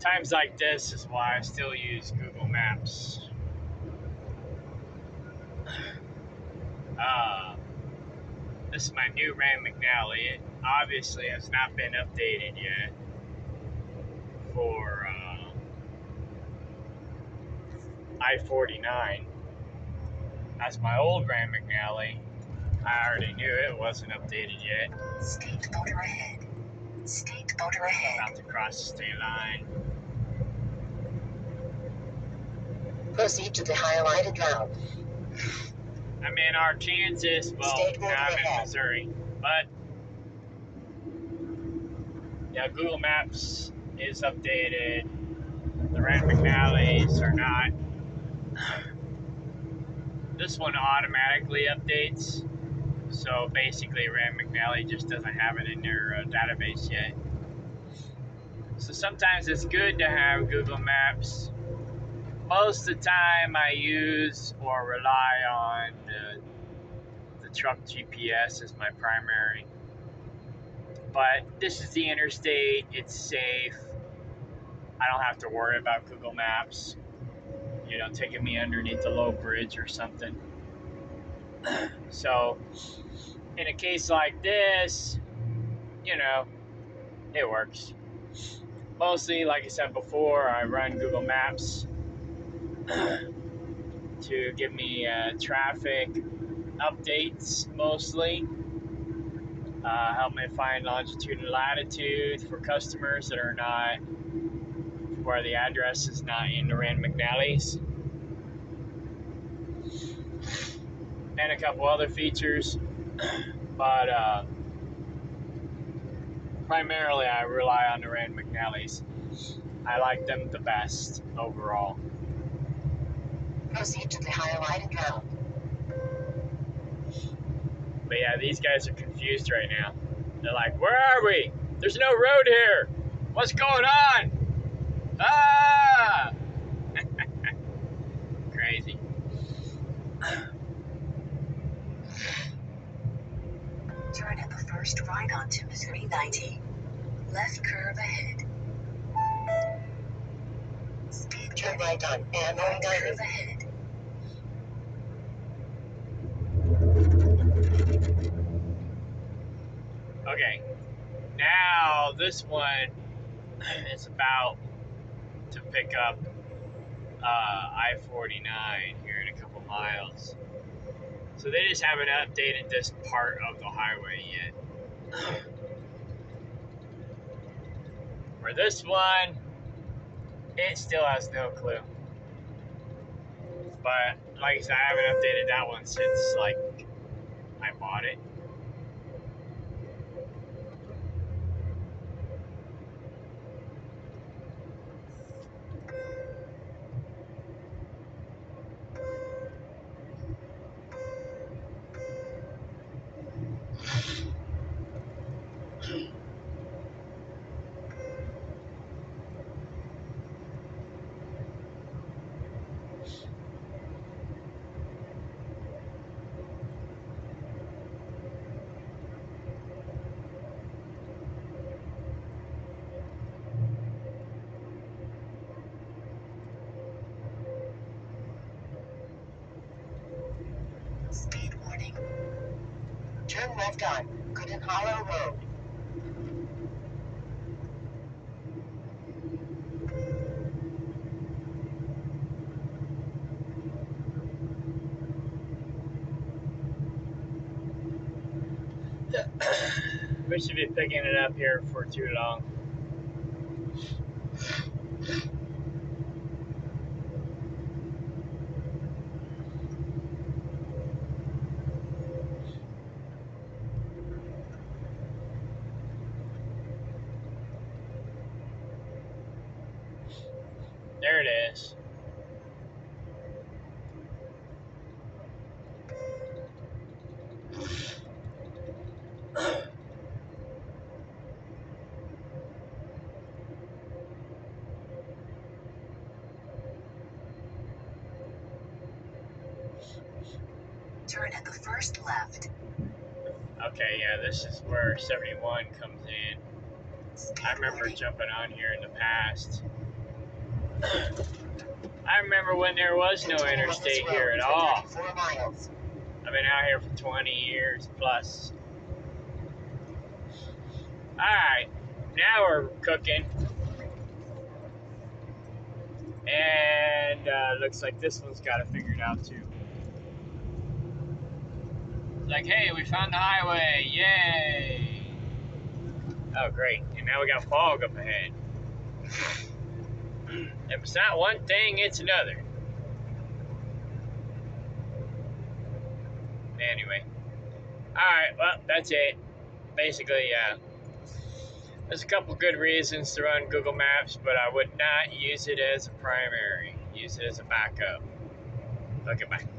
Times like this is why I still use Google Maps. This is my new Rand McNally. It obviously has not been updated yet for I-49. That's my old Rand McNally. I already knew it wasn't updated yet. State border ahead. State border ahead. About to cross the state line. Proceed to the highlighted route. I'm in Arkansas. Well, now I'm in Missouri. But yeah, Google Maps is updated. The Rand McNallys are not. This one automatically updates. So basically, Rand McNally just doesn't have it in their database yet. So sometimes it's good to have Google Maps. Most of the time I use or rely on the truck GPS as my primary. But this is the interstate, it's safe. I don't have to worry about Google Maps, you know, taking me underneath a low bridge or something. So in a case like this, you know, it works. Mostly, like I said before, I run Google Maps to give me traffic updates mostly. Help me find longitude and latitude for customers that are not, where the address is not in the Rand McNally's. And a couple other features. But primarily I rely on the Rand McNally's. I like them the best overall. Proceed to the highlighted route. But yeah, these guys are confused right now. They're like, where are we? There's no road here. What's going on? Ah! Crazy. Turn at the first right onto Missouri 90. Left curve ahead. Speed turn right on and right curve ahead. Okay. Now this one is about to pick up I-49 here in a couple miles. So they just haven't updated this part of the highway yet. For this one, it still has no clue. But like I said, I haven't updated that one since like I bought it. Speed warning. Turn left on Gooden Hollow Road. We should be picking it up here for too long. There it is. Turn at the first left. Okay, yeah, this is where 71 comes in. I remember jumping on here in the past. I remember when there was no interstate here at all. 4 miles. I've been out here for 20 years plus. Alright, now we're cooking. And looks like this one's got it figured out too. Like, hey, we found the highway, yay! Oh, great, and now we got fog up ahead. If it's not one thing, it's another. Anyway. Alright, well, that's it. Basically, there's a couple good reasons to run Google Maps, but I would not use it as a primary. Use it as a backup. Okay, bye.